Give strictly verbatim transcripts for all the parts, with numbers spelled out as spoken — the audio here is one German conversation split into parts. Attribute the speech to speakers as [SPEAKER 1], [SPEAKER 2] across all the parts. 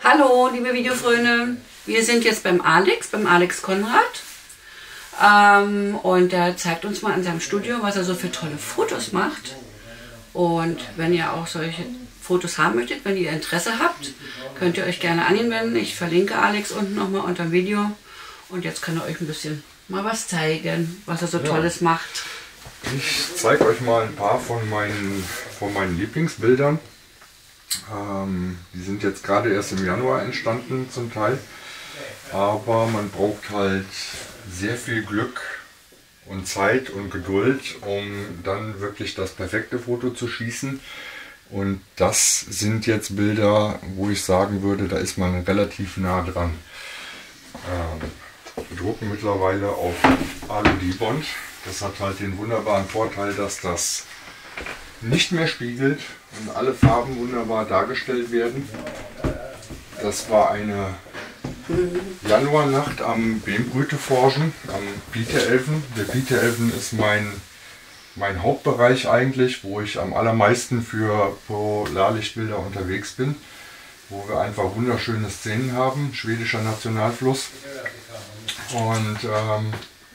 [SPEAKER 1] Hallo liebe Videofreunde, wir sind jetzt beim Alex, beim Alex Konrad ähm, und er zeigt uns mal in seinem Studio, was er so für tolle Fotos macht. Und wenn ihr auch solche Fotos haben möchtet, wenn ihr Interesse habt, könnt ihr euch gerne an ihn wenden. Ich verlinke Alex unten nochmal unter dem Video und jetzt kann er euch ein bisschen mal was zeigen, was er so ja. Tolles macht.
[SPEAKER 2] Ich zeige euch mal ein paar von meinen, von meinen Lieblingsbildern. Ähm, die sind jetzt gerade erst im Januar entstanden zum Teil, aber man braucht halt sehr viel Glück und Zeit und Geduld, um dann wirklich das perfekte Foto zu schießen. Und das sind jetzt Bilder, wo ich sagen würde, da ist man relativ nah dran. Ähm, wir drucken mittlerweile auf Alu-Dibond. Das hat halt den wunderbaren Vorteil, dass das nicht mehr spiegelt und alle Farben wunderbar dargestellt werden. Das war eine Januarnacht am Beembrüteforschen, am Bieteelfen. Der Bieteelfen ist mein, mein Hauptbereich eigentlich, wo ich am allermeisten für Polarlichtbilder unterwegs bin, wo wir einfach wunderschöne Szenen haben, schwedischer Nationalfluss. Und ähm,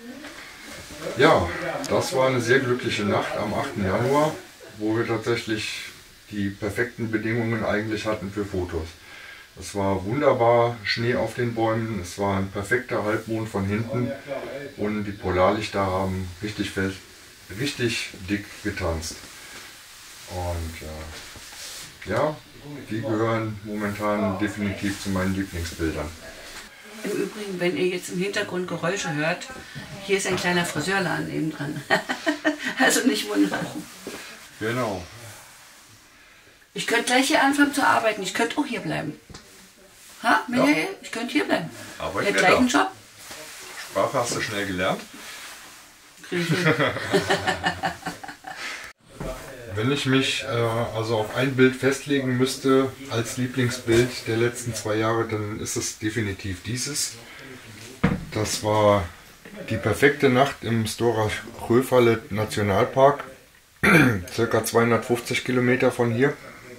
[SPEAKER 2] ja, das war eine sehr glückliche Nacht am achten Januar, wo wir tatsächlich die perfekten Bedingungen eigentlich hatten für Fotos. Es war wunderbar Schnee auf den Bäumen, es war ein perfekter Halbmond von hinten und die Polarlichter haben richtig, fest, richtig dick getanzt. Und äh, ja, die gehören momentan definitiv zu meinen Lieblingsbildern.
[SPEAKER 1] Im Übrigen, wenn ihr jetzt im Hintergrund Geräusche hört, hier ist ein kleiner Friseurladen nebendran. Also nicht wundern.
[SPEAKER 2] Genau.
[SPEAKER 1] Ich könnte gleich hier anfangen zu arbeiten. Ich könnte auch hier bleiben. Ha, Michael? Ja. Ich könnte hier bleiben.
[SPEAKER 2] Aber
[SPEAKER 1] ich hätte gleich einen Job.
[SPEAKER 2] Sprache hast du schnell gelernt.
[SPEAKER 1] Krieg ich hin.
[SPEAKER 2] Wenn ich mich äh, also auf ein Bild festlegen müsste als Lieblingsbild der letzten zwei Jahre, dann ist es definitiv dieses. Das war die perfekte Nacht im Stora Sjöfallet Nationalpark, circa zweihundertfünfzig Kilometer von hier.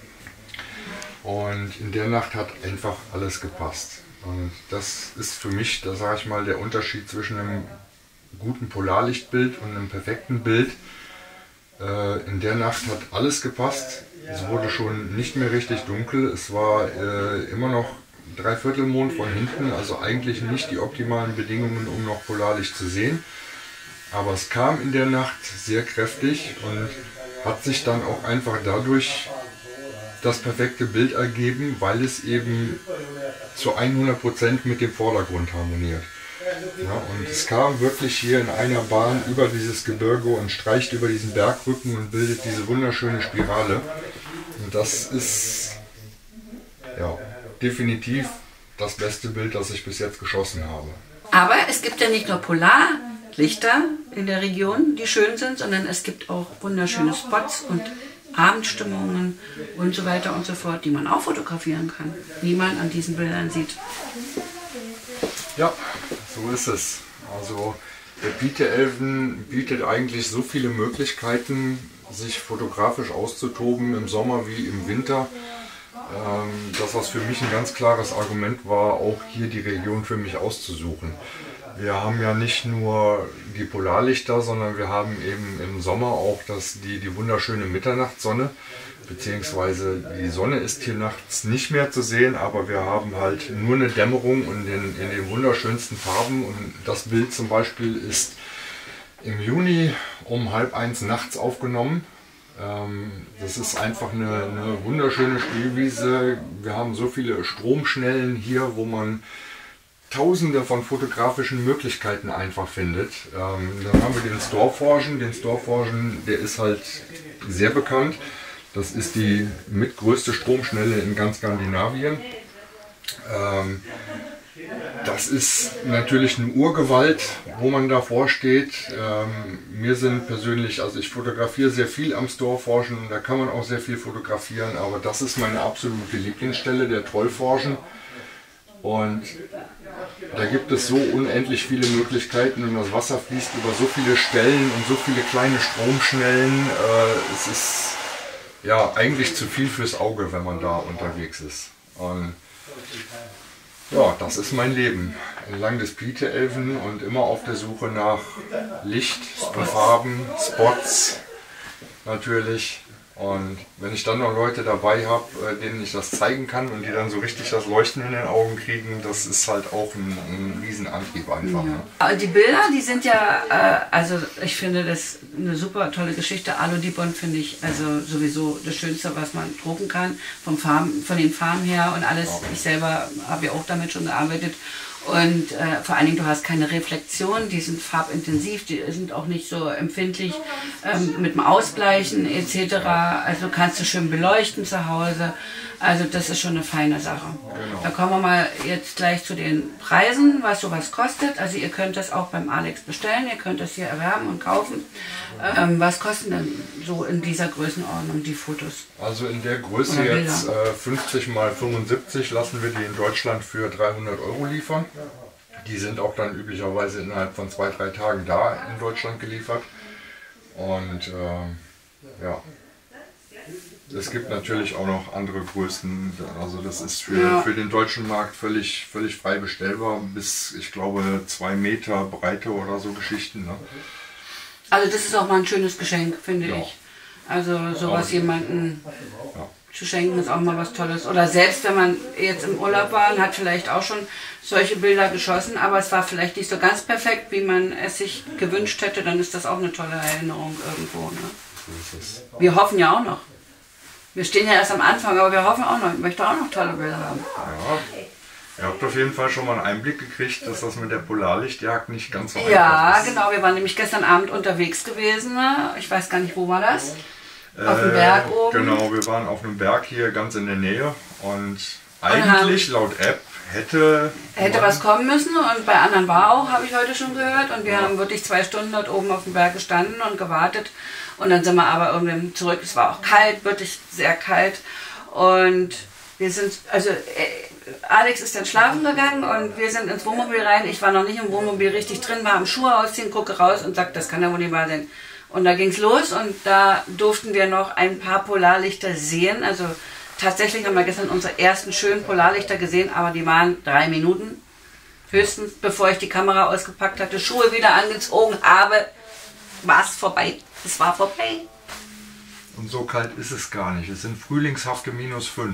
[SPEAKER 2] Und in der Nacht hat einfach alles gepasst. Und das ist für mich, da sage ich mal, der Unterschied zwischen einem guten Polarlichtbild und einem perfekten Bild. In der Nacht hat alles gepasst. Es wurde schon nicht mehr richtig dunkel. Es war äh, immer noch Dreiviertelmond von hinten, also eigentlich nicht die optimalen Bedingungen, um noch Polarlicht zu sehen. Aber es kam in der Nacht sehr kräftig und hat sich dann auch einfach dadurch das perfekte Bild ergeben, weil es eben zu hundert Prozent mit dem Vordergrund harmoniert. Ja, und es kam wirklich hier in einer Bahn über dieses Gebirge und streicht über diesen Bergrücken und bildet diese wunderschöne Spirale. Und das ist ja, definitiv das beste Bild, das ich bis jetzt geschossen habe.
[SPEAKER 1] Aber es gibt ja nicht nur Polarlichter in der Region, die schön sind, sondern es gibt auch wunderschöne Spots und Abendstimmungen und so weiter und so fort, die man auch fotografieren kann, wie man an diesen Bildern sieht.
[SPEAKER 2] Ja, so ist es. Also der Bieteelfen bietet eigentlich so viele Möglichkeiten, sich fotografisch auszutoben im Sommer wie im Winter. Ähm, das, was für mich ein ganz klares Argument war, auch hier die Region für mich auszusuchen. Wir haben ja nicht nur die Polarlichter, sondern wir haben eben im Sommer auch das, die, die wunderschöne Mitternachtssonne. Beziehungsweise die Sonne ist hier nachts nicht mehr zu sehen, aber wir haben halt nur eine Dämmerung und in, in den wunderschönsten Farben. Und das Bild zum Beispiel ist im Juni um halb eins nachts aufgenommen. Ähm, das ist einfach eine, eine wunderschöne Spielwiese. Wir haben so viele Stromschnellen hier, wo man Tausende von fotografischen Möglichkeiten einfach findet. Ähm, dann haben wir den Storforschen. Den Storforschen, der ist halt sehr bekannt. Das ist die mitgrößte Stromschnelle in ganz Skandinavien. Ähm, das ist natürlich eine Urgewalt, wo man davor steht. Ähm, mir sind persönlich, also ich fotografiere sehr viel am Storforschen, da kann man auch sehr viel fotografieren, aber das ist meine absolute Lieblingsstelle, der Trollforschen. Und da gibt es so unendlich viele Möglichkeiten und das Wasser fließt über so viele Stellen und so viele kleine Stromschnellen. Äh, es ist ja eigentlich zu viel fürs Auge, wenn man da unterwegs ist. Und Ja, das ist mein Leben. Entlang des Pieteelfen und immer auf der Suche nach Licht und Farben, Spots natürlich. Und wenn ich dann noch Leute dabei habe, denen ich das zeigen kann und die dann so richtig das Leuchten in den Augen kriegen, das ist halt auch ein, ein Riesenantrieb einfach. Ne?
[SPEAKER 1] Ja. Die Bilder, die sind ja, äh, also ich finde das eine super tolle Geschichte. Alu-Dibond finde ich also sowieso das Schönste, was man drucken kann, vom Farben, von den Farben her und alles. Ja. Ich selber habe ja auch damit schon gearbeitet. Und äh, vor allen Dingen, du hast keine Reflexion, die sind farbintensiv, die sind auch nicht so empfindlich ähm, mit dem Ausbleichen et cetera. Also kannst du schön beleuchten zu Hause. Also das ist schon eine feine Sache. Genau. Da kommen wir mal jetzt gleich zu den Preisen, was sowas kostet. Also ihr könnt das auch beim Alex bestellen, ihr könnt das hier erwerben und kaufen. Ähm, was kosten denn so in dieser Größenordnung die Fotos?
[SPEAKER 2] Also in der Größe jetzt äh, fünfzig mal fünfundsiebzig lassen wir die in Deutschland für dreihundert Euro liefern. Die sind auch dann üblicherweise innerhalb von zwei, drei Tagen da in Deutschland geliefert. Und äh, ja. Es gibt natürlich auch noch andere Größen, also das ist für, ja. für den deutschen Markt völlig, völlig frei bestellbar, bis ich glaube zwei Meter Breite oder so Geschichten. Ne?
[SPEAKER 1] Also das ist auch mal ein schönes Geschenk, finde ja. ich. Also sowas Aber, jemandem ja. zu schenken ist auch mal was Tolles. Oder selbst wenn man jetzt im Urlaub war und hat vielleicht auch schon solche Bilder geschossen, aber es war vielleicht nicht so ganz perfekt, wie man es sich gewünscht hätte, dann ist das auch eine tolle Erinnerung irgendwo. Ne? So ist es. Wir hoffen ja auch noch. Wir stehen ja erst am Anfang, aber wir hoffen auch noch, ich möchte auch noch tolle Bilder haben.
[SPEAKER 2] Ja, ihr habt auf jeden Fall schon mal einen Einblick gekriegt, dass das mit der Polarlichtjagd nicht ganz so einfach
[SPEAKER 1] ja,
[SPEAKER 2] ist.
[SPEAKER 1] Ja, genau, wir waren nämlich gestern Abend unterwegs gewesen. Ich weiß gar nicht, wo war das? Auf dem Berg
[SPEAKER 2] äh,
[SPEAKER 1] oben?
[SPEAKER 2] Genau, wir waren auf einem Berg hier ganz in der Nähe und eigentlich laut App hätte...
[SPEAKER 1] Hätte was kommen müssen und bei anderen war auch, habe ich heute schon gehört. Und wir ja. haben wirklich zwei Stunden dort oben auf dem Berg gestanden und gewartet. Und dann sind wir aber irgendwann zurück. Es war auch kalt, wirklich sehr kalt. Und wir sind, also Alex ist dann schlafen gegangen und wir sind ins Wohnmobil rein. Ich war noch nicht im Wohnmobil richtig drin, war am Schuhe ausziehen, gucke raus und sagte, das kann ja wohl nicht wahr sein. Und da ging es los und da durften wir noch ein paar Polarlichter sehen. Also tatsächlich haben wir gestern unsere ersten schönen Polarlichter gesehen, aber die waren drei Minuten höchstens, bevor ich die Kamera ausgepackt hatte, Schuhe wieder angezogen habe, war es vorbei. Es war vorbei.
[SPEAKER 2] Und so kalt ist es gar nicht. Es sind frühlingshafte minus fünf.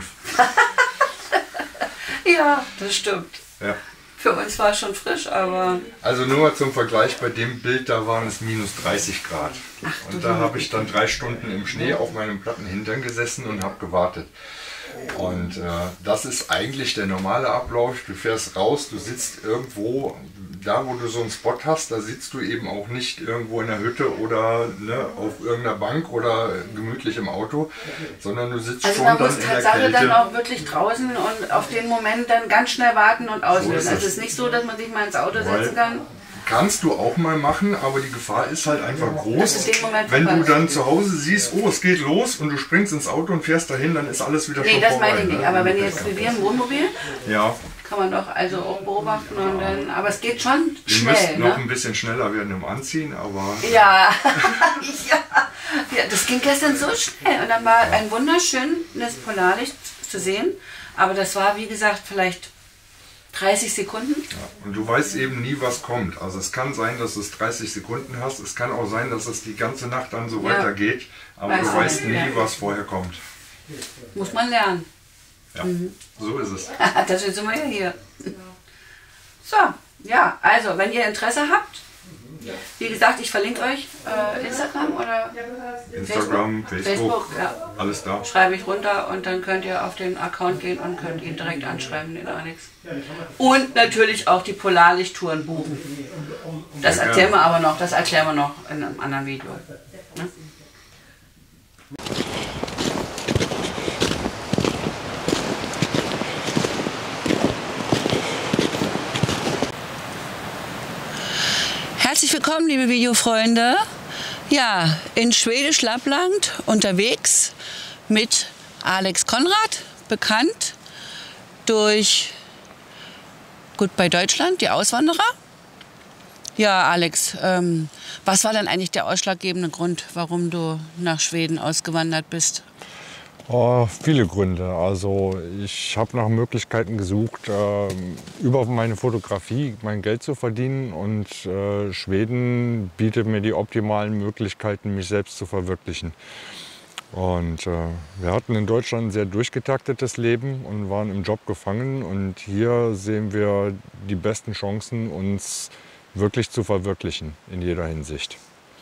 [SPEAKER 1] Ja, das stimmt.
[SPEAKER 2] Ja.
[SPEAKER 1] Für uns war es schon frisch, aber...
[SPEAKER 2] Also nur mal zum Vergleich, bei dem Bild, da waren es minus dreißig Grad. Ach, und da habe ich dann drei Stunden im Schnee auf meinem platten Hintern gesessen und habe gewartet. Und äh, das ist eigentlich der normale Ablauf. Du fährst raus, du sitzt irgendwo, da wo du so einen Spot hast, da sitzt du eben auch nicht irgendwo in der Hütte oder ne, auf irgendeiner Bank oder gemütlich im Auto, sondern du sitzt
[SPEAKER 1] also
[SPEAKER 2] schon dann in der
[SPEAKER 1] Kälte. Also man muss
[SPEAKER 2] Kälte.
[SPEAKER 1] dann auch wirklich draußen und auf den Moment dann ganz schnell warten und auslösen. So also es ist nicht so, dass man sich mal ins Auto
[SPEAKER 2] Weil
[SPEAKER 1] setzen kann.
[SPEAKER 2] Kannst du auch mal machen, aber die Gefahr ist halt einfach groß.
[SPEAKER 1] Moment
[SPEAKER 2] Wenn du dann zu Hause siehst, oh es geht los und du springst ins Auto und fährst dahin, dann ist alles wieder
[SPEAKER 1] nee,
[SPEAKER 2] schon
[SPEAKER 1] das
[SPEAKER 2] vorbei.
[SPEAKER 1] meine ich nicht,
[SPEAKER 2] ne?
[SPEAKER 1] aber wenn jetzt wie wir im Wohnmobil,
[SPEAKER 2] ja.
[SPEAKER 1] kann man doch also auch beobachten und dann, aber es geht schon
[SPEAKER 2] Wir
[SPEAKER 1] schnell.
[SPEAKER 2] müssten
[SPEAKER 1] Ne?
[SPEAKER 2] noch ein bisschen schneller werden im Anziehen, aber...
[SPEAKER 1] Ja. ja. ja, das ging gestern so schnell und dann war ein wunderschönes Polarlicht zu sehen, aber das war wie gesagt vielleicht dreißig Sekunden.
[SPEAKER 2] Ja, und du weißt eben nie, was kommt. Also es kann sein, dass du es dreißig Sekunden hast, es kann auch sein, dass es die ganze Nacht dann so ja. weitergeht, aber weißt du weißt nie, ja. was vorher kommt.
[SPEAKER 1] Muss man lernen.
[SPEAKER 2] Ja, mhm. so ist es.
[SPEAKER 1] Deswegen sind wir ja hier. So, ja, also wenn ihr Interesse habt, wie gesagt, ich verlinke euch äh, Instagram oder
[SPEAKER 2] Instagram, Facebook, Facebook
[SPEAKER 1] ja.
[SPEAKER 2] alles da.
[SPEAKER 1] Schreibe ich runter und dann könnt ihr auf den Account gehen und könnt ihn direkt anschreiben, den Alex. Und natürlich auch die Polarlichttouren buchen. Das erklären wir aber noch, das erklären wir noch in einem anderen Video. Ne? Herzlich willkommen, liebe Videofreunde. Ja, in Schwedisch Lappland unterwegs mit Alex Konrad, bekannt durch Goodbye Deutschland, die Auswanderer. Ja, Alex, ähm, was war denn eigentlich der ausschlaggebende Grund, warum du nach Schweden ausgewandert bist?
[SPEAKER 2] Oh, viele Gründe. Also ich habe nach Möglichkeiten gesucht, äh, über meine Fotografie mein Geld zu verdienen, und äh, Schweden bietet mir die optimalen Möglichkeiten, mich selbst zu verwirklichen. Und äh, wir hatten in Deutschland ein sehr durchgetaktetes Leben und waren im Job gefangen, und hier sehen wir die besten Chancen, uns wirklich zu verwirklichen in jeder Hinsicht.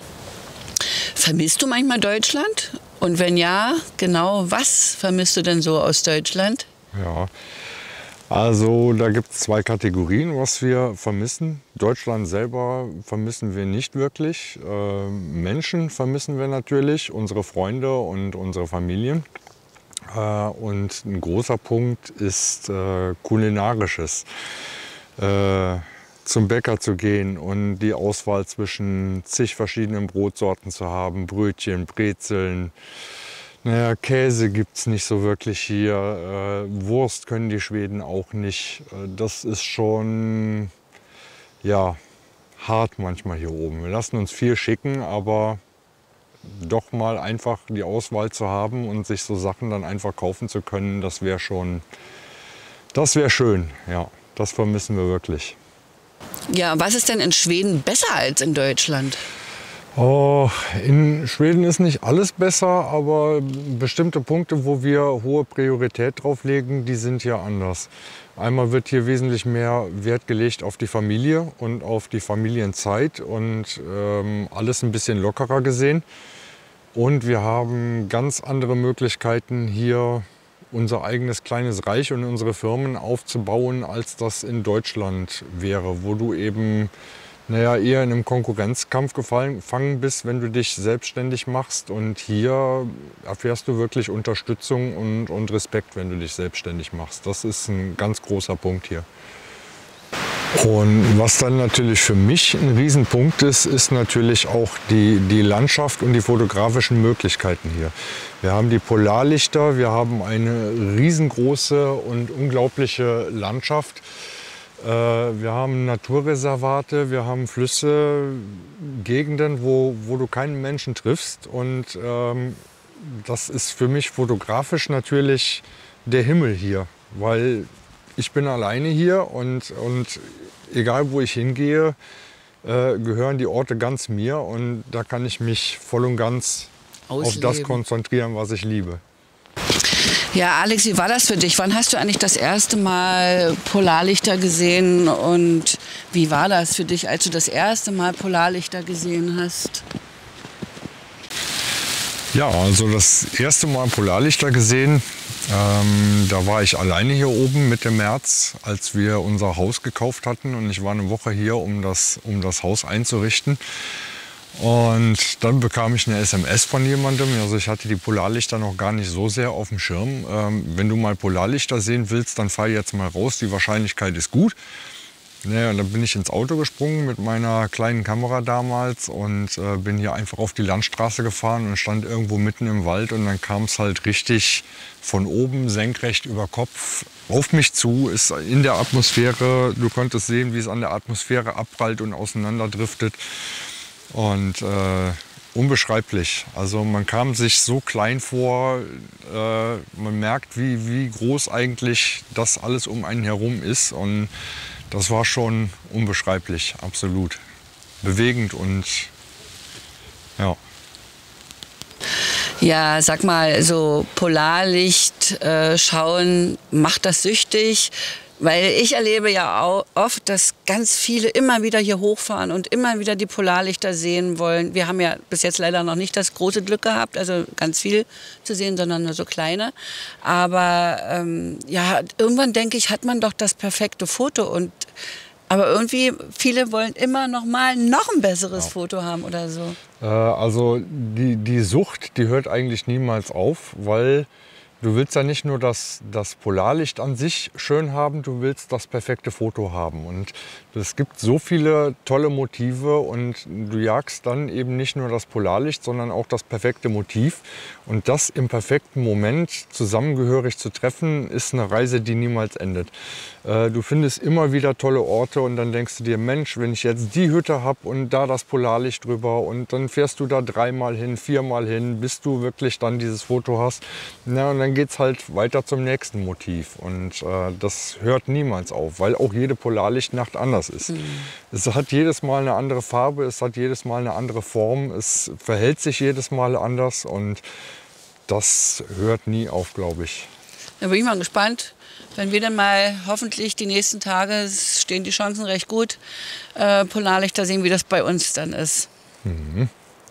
[SPEAKER 1] Vermisst du manchmal Deutschland? Und wenn ja, genau, was vermisst du denn so aus Deutschland?
[SPEAKER 2] Ja, also da gibt es zwei Kategorien, was wir vermissen. Deutschland selber vermissen wir nicht wirklich. Äh, Menschen vermissen wir natürlich, unsere Freunde und unsere Familien. Äh, und ein großer Punkt ist äh, kulinarisches. Äh, zum Bäcker zu gehen und die Auswahl zwischen zig verschiedenen Brotsorten zu haben, Brötchen, Brezeln. Naja, Käse gibt es nicht so wirklich hier, äh, Wurst können die Schweden auch nicht. Äh, das ist schon, ja, hart manchmal hier oben. Wir lassen uns viel schicken, aber doch mal einfach die Auswahl zu haben und sich so Sachen dann einfach kaufen zu können, das wäre schon, das wäre schön, ja, das vermissen wir wirklich.
[SPEAKER 1] Ja, was ist denn in Schweden besser als in Deutschland?
[SPEAKER 2] Oh, in Schweden ist nicht alles besser, aber bestimmte Punkte, wo wir hohe Priorität drauf legen, die sind hier anders. Einmal wird hier wesentlich mehr Wert gelegt auf die Familie und auf die Familienzeit und ähm, alles ein bisschen lockerer gesehen. Und wir haben ganz andere Möglichkeiten, hier unser eigenes kleines Reich und unsere Firmen aufzubauen, als das in Deutschland wäre, wo du eben naja, eher in einem Konkurrenzkampf gefangen bist, wenn du dich selbstständig machst. Und hier erfährst du wirklich Unterstützung und, und Respekt, wenn du dich selbstständig machst. Das ist ein ganz großer Punkt hier. Und was dann natürlich für mich ein Riesenpunkt ist, ist natürlich auch die, die Landschaft und die fotografischen Möglichkeiten hier. Wir haben die Polarlichter, wir haben eine riesengroße und unglaubliche Landschaft. Wir haben Naturreservate, wir haben Flüsse, Gegenden, wo, wo du keinen Menschen triffst. Und ähm, das ist für mich fotografisch natürlich der Himmel hier, weil ich bin alleine hier und, und egal wo ich hingehe, äh, gehören die Orte ganz mir, und da kann ich mich voll und ganz Ausleben. auf das konzentrieren, was ich liebe.
[SPEAKER 1] Ja, Alex, wie war das für dich? Wann hast du eigentlich das erste Mal Polarlichter gesehen und wie war das für dich, als du das erste Mal Polarlichter gesehen hast?
[SPEAKER 2] Ja, also das erste Mal Polarlichter gesehen, ähm, da war ich alleine hier oben Mitte März, als wir unser Haus gekauft hatten, und ich war eine Woche hier, um das, um das Haus einzurichten. Und dann bekam ich eine S M S von jemandem. Also ich hatte die Polarlichter noch gar nicht so sehr auf dem Schirm. Ähm, wenn du mal Polarlichter sehen willst, dann fahr jetzt mal raus. Die Wahrscheinlichkeit ist gut. Naja, und dann bin ich ins Auto gesprungen mit meiner kleinen Kamera damals und äh, bin hier einfach auf die Landstraße gefahren und stand irgendwo mitten im Wald. Und dann kam es halt richtig von oben senkrecht über Kopf auf mich zu. Ist in der Atmosphäre. Du konntest sehen, wie es an der Atmosphäre abprallt und auseinanderdriftet. Und äh, unbeschreiblich. Also man kam sich so klein vor, äh, man merkt, wie, wie groß eigentlich das alles um einen herum ist. Und das war schon unbeschreiblich, absolut. Bewegend und ja.
[SPEAKER 1] Ja, sag mal, so Polarlicht äh, schauen, macht das süchtig? Weil ich erlebe ja auch oft, dass ganz viele immer wieder hier hochfahren und immer wieder die Polarlichter sehen wollen. Wir haben ja bis jetzt leider noch nicht das große Glück gehabt, also ganz viel zu sehen, sondern nur so kleine. Aber ähm, ja, irgendwann denke ich, hat man doch das perfekte Foto. Und, aber irgendwie, viele wollen immer noch mal noch ein besseres ja. Foto haben oder so.
[SPEAKER 2] Äh, also die, die Sucht, die hört eigentlich niemals auf, weil du willst ja nicht nur das, das Polarlicht an sich schön haben, du willst das perfekte Foto haben. Und es gibt so viele tolle Motive und du jagst dann eben nicht nur das Polarlicht, sondern auch das perfekte Motiv. Und das im perfekten Moment zusammengehörig zu treffen, ist eine Reise, die niemals endet. Du findest immer wieder tolle Orte und dann denkst du dir, Mensch, wenn ich jetzt die Hütte habe und da das Polarlicht drüber und dann fährst du da dreimal hin, viermal hin, bis du wirklich dann dieses Foto hast. Na, und dann geht es halt weiter zum nächsten Motiv und äh, das hört niemals auf, weil auch jede Polarlichtnacht anders ist. Mhm. Es hat jedes Mal eine andere Farbe, es hat jedes Mal eine andere Form, es verhält sich jedes Mal anders und das hört nie auf, glaube ich.
[SPEAKER 1] Da bin ich mal gespannt, wenn wir dann mal hoffentlich die nächsten Tage, stehen die Chancen recht gut, äh, Polarlichter sehen, wie das bei uns dann ist. Mhm.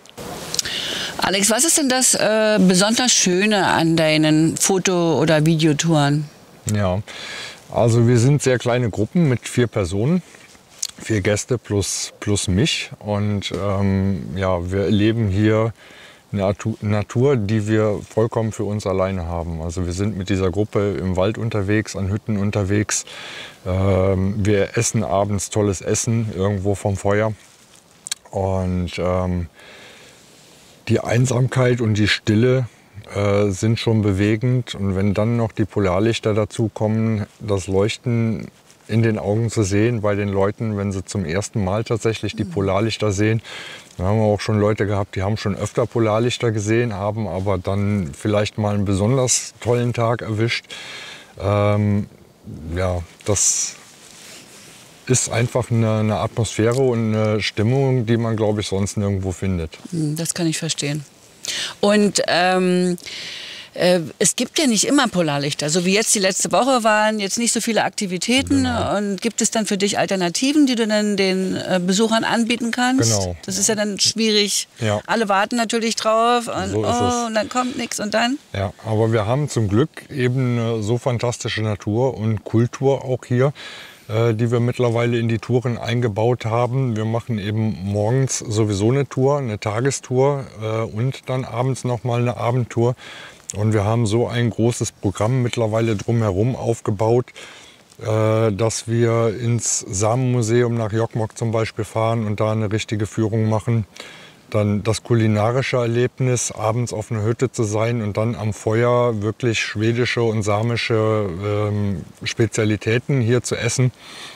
[SPEAKER 1] Alex, was ist denn das äh, besonders Schöne an deinen Foto- oder Videotouren?
[SPEAKER 2] Ja, also wir sind sehr kleine Gruppen mit vier Personen, vier Gäste plus, plus mich. Und ähm, ja, wir erleben hier eine Natur, die wir vollkommen für uns alleine haben. Also wir sind mit dieser Gruppe im Wald unterwegs, an Hütten unterwegs. Ähm, wir essen abends tolles Essen irgendwo vom Feuer. Und ähm, die Einsamkeit und die Stille äh, sind schon bewegend. Und wenn dann noch die Polarlichter dazu kommen, das Leuchten in den Augen zu sehen bei den Leuten, wenn sie zum ersten Mal tatsächlich die Polarlichter sehen. Da haben wir auch schon Leute gehabt, die haben schon öfter Polarlichter gesehen, haben aber dann vielleicht mal einen besonders tollen Tag erwischt. Ähm, ja, das ist einfach eine, eine Atmosphäre und eine Stimmung, die man, glaube ich, sonst nirgendwo findet.
[SPEAKER 1] Das kann ich verstehen. Und ähm, äh, es gibt ja nicht immer Polarlichter. So wie jetzt die letzte Woche waren jetzt nicht so viele Aktivitäten. Genau. Und gibt es dann für dich Alternativen, die du dann den äh, Besuchern anbieten kannst?
[SPEAKER 2] Genau.
[SPEAKER 1] Das ist ja dann schwierig.
[SPEAKER 2] Ja.
[SPEAKER 1] Alle warten natürlich drauf und,
[SPEAKER 2] so ist
[SPEAKER 1] oh,
[SPEAKER 2] es.
[SPEAKER 1] und dann kommt nichts und dann?
[SPEAKER 2] Ja, aber wir haben zum Glück eben eine so fantastische Natur und Kultur auch hier, die wir mittlerweile in die Touren eingebaut haben. Wir machen eben morgens sowieso eine Tour, eine Tagestour äh, und dann abends noch mal eine Abendtour. Und wir haben so ein großes Programm mittlerweile drumherum aufgebaut, äh, dass wir ins Samenmuseum nach Jokkmokk zum Beispiel fahren und da eine richtige Führung machen. Dann das kulinarische Erlebnis, abends auf einer Hütte zu sein und dann am Feuer wirklich schwedische und samische ähm, Spezialitäten hier zu essen.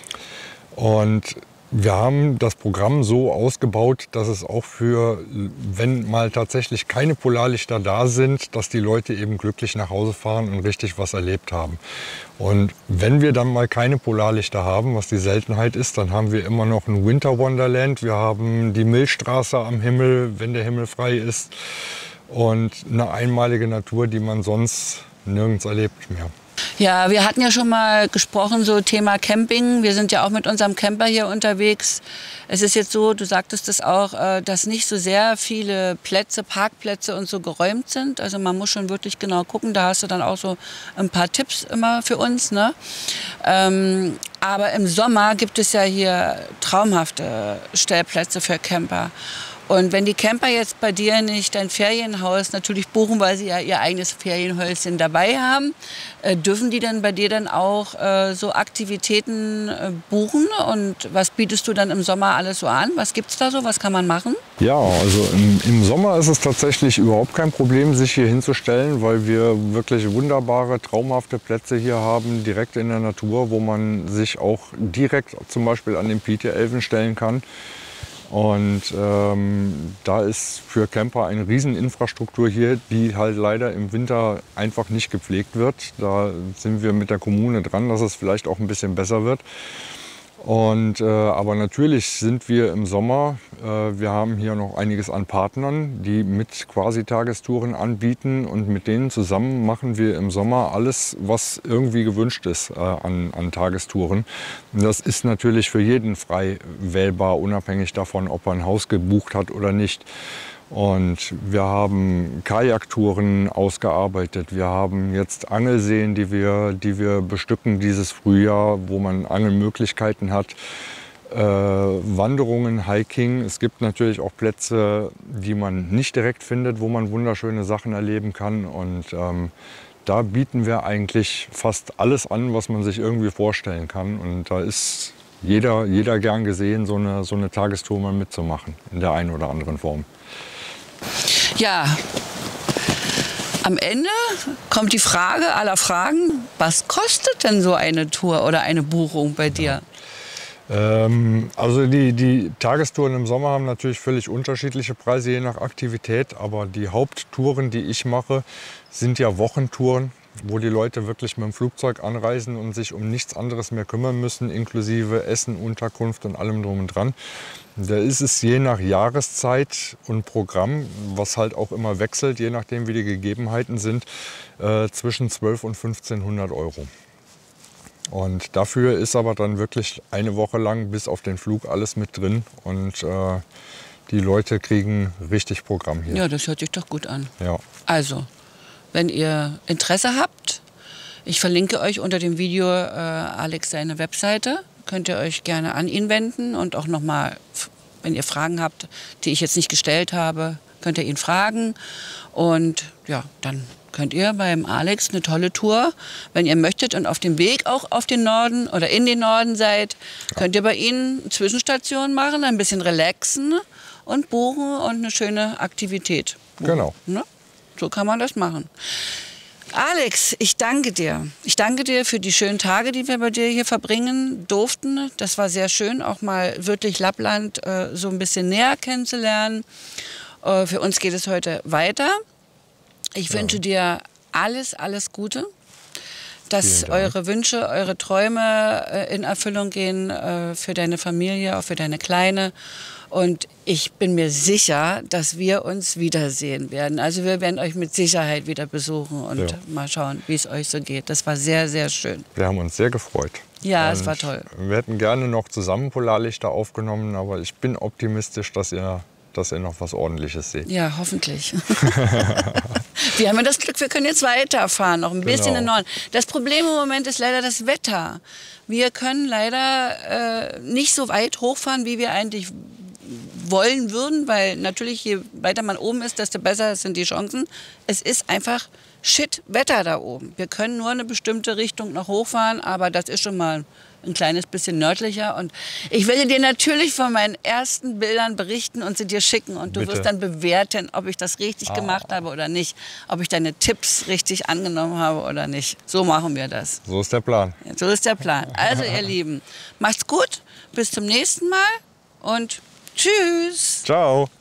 [SPEAKER 2] Und wir haben das Programm so ausgebaut, dass es auch für, wenn mal tatsächlich keine Polarlichter da sind, dass die Leute eben glücklich nach Hause fahren und richtig was erlebt haben. Und wenn wir dann mal keine Polarlichter haben, was die Seltenheit ist, dann haben wir immer noch ein Winter Wonderland. Wir haben die Milchstraße am Himmel, wenn der Himmel frei ist. Und eine einmalige Natur, die man sonst nirgends erlebt mehr.
[SPEAKER 1] Ja, wir hatten ja schon mal gesprochen, so Thema Camping. Wir sind ja auch mit unserem Camper hier unterwegs. Es ist jetzt so, du sagtest es auch, dass nicht so sehr viele Plätze, Parkplätze und so geräumt sind. Also man muss schon wirklich genau gucken. Da hast du dann auch so ein paar Tipps immer für uns, ne? Ähm, aber im Sommer gibt es ja hier traumhafte Stellplätze für Camper. Und wenn die Camper jetzt bei dir nicht dein Ferienhaus natürlich buchen, weil sie ja ihr eigenes Ferienhäuschen dabei haben, äh, dürfen die dann bei dir dann auch äh, so Aktivitäten äh, buchen? Und was bietest du dann im Sommer alles so an? Was gibt's da so? Was kann man machen?
[SPEAKER 2] Ja, also im, im Sommer ist es tatsächlich überhaupt kein Problem, sich hier hinzustellen, weil wir wirklich wunderbare, traumhafte Plätze hier haben, direkt in der Natur, wo man sich auch direkt zum Beispiel an den Piteälven stellen kann. Und ähm, da ist für Camper eine Rieseninfrastruktur hier, die halt leider im Winter einfach nicht gepflegt wird. Da sind wir mit der Kommune dran, dass es vielleicht auch ein bisschen besser wird. Und, äh, aber natürlich sind wir im Sommer, äh, wir haben hier noch einiges an Partnern, die mit quasi Tagestouren anbieten und mit denen zusammen machen wir im Sommer alles, was irgendwie gewünscht ist äh, an, an Tagestouren. Und das ist natürlich für jeden frei wählbar, unabhängig davon, ob er ein Haus gebucht hat oder nicht. Und wir haben Kajaktouren ausgearbeitet. Wir haben jetzt Angelseen, die wir, die wir bestücken dieses Frühjahr, wo man Angelmöglichkeiten hat. Äh, Wanderungen, Hiking. Es gibt natürlich auch Plätze, die man nicht direkt findet, wo man wunderschöne Sachen erleben kann. Und ähm, da bieten wir eigentlich fast alles an, was man sich irgendwie vorstellen kann. Und da ist jeder, jeder gern gesehen, so eine, so eine Tagestour mal mitzumachen, in der einen oder anderen Form.
[SPEAKER 1] Ja, am Ende kommt die Frage aller Fragen, was kostet denn so eine Tour oder eine Buchung bei dir?
[SPEAKER 2] Ja. Ähm, also die, die Tagestouren im Sommer haben natürlich völlig unterschiedliche Preise, je nach Aktivität. Aber die Haupttouren, die ich mache, sind ja Wochentouren, wo die Leute wirklich mit dem Flugzeug anreisen und sich um nichts anderes mehr kümmern müssen, inklusive Essen, Unterkunft und allem drum und dran. Da ist es je nach Jahreszeit und Programm, was halt auch immer wechselt, je nachdem wie die Gegebenheiten sind, äh, zwischen zwölfhundert und fünfzehnhundert Euro. Und dafür ist aber dann wirklich eine Woche lang bis auf den Flug alles mit drin und äh, die Leute kriegen richtig Programm hier.
[SPEAKER 1] Ja, das hört sich doch gut an.
[SPEAKER 2] Ja.
[SPEAKER 1] Also, wenn ihr Interesse habt, ich verlinke euch unter dem Video äh, Alex seine Webseite. Könnt ihr euch gerne an ihn wenden und auch nochmal, wenn ihr Fragen habt, die ich jetzt nicht gestellt habe, könnt ihr ihn fragen. Und ja, dann könnt ihr beim Alex eine tolle Tour, wenn ihr möchtet und auf dem Weg auch auf den Norden oder in den Norden seid, könnt ihr bei ihnen eine Zwischenstation machen, ein bisschen relaxen und buchen und eine schöne Aktivität buchen.
[SPEAKER 2] Genau.
[SPEAKER 1] Ne? So kann man das machen. Alex, ich danke dir. Ich danke dir für die schönen Tage, die wir bei dir hier verbringen durften. Das war sehr schön, auch mal wirklich Lappland äh, so ein bisschen näher kennenzulernen. Äh, für uns geht es heute weiter. Ich ja. wünsche dir alles, alles Gute, dass eure Wünsche, eure Träume äh, in Erfüllung gehen äh, für deine Familie, auch für deine Kleine. Und ich bin mir sicher, dass wir uns wiedersehen werden. Also wir werden euch mit Sicherheit wieder besuchen und ja. mal schauen, wie es euch so geht. Das war sehr, sehr schön.
[SPEAKER 2] Wir haben uns sehr gefreut.
[SPEAKER 1] Ja, es war toll.
[SPEAKER 2] Wir hätten gerne noch zusammen Polarlichter aufgenommen, aber ich bin optimistisch, dass ihr, dass ihr noch was Ordentliches seht.
[SPEAKER 1] Ja, hoffentlich. Wir haben ja das Glück, wir können jetzt weiterfahren, noch ein bisschen
[SPEAKER 2] Genau.
[SPEAKER 1] in den Norden. Das Problem im Moment ist leider das Wetter. Wir können leider äh, nicht so weit hochfahren, wie wir eigentlich wollen würden, weil natürlich je weiter man oben ist, desto besser sind die Chancen. Es ist einfach Shit-Wetter da oben. Wir können nur eine bestimmte Richtung noch hochfahren, aber das ist schon mal ein kleines bisschen nördlicher. Und ich werde dir natürlich von meinen ersten Bildern berichten und sie dir schicken. Und du
[SPEAKER 2] Bitte.
[SPEAKER 1] wirst dann bewerten, ob ich das richtig
[SPEAKER 2] Ah.
[SPEAKER 1] gemacht habe oder nicht. Ob ich deine Tipps richtig angenommen habe oder nicht. So machen wir das.
[SPEAKER 2] So ist der Plan.
[SPEAKER 1] So ist der Plan. Also ihr Lieben, macht's gut, bis zum nächsten Mal und tschüss.
[SPEAKER 2] Ciao.